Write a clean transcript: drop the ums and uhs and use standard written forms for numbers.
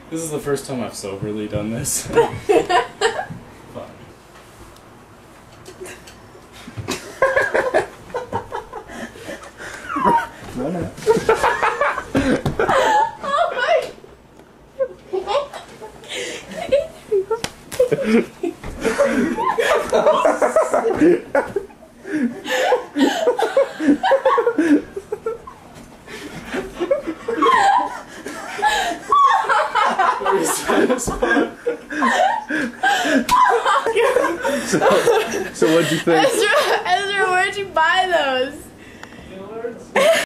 This is the first time I've soberly done this. Fun. No, no. Oh my! Are you satisfied? So what'd you think? Ezra, where'd you buy those?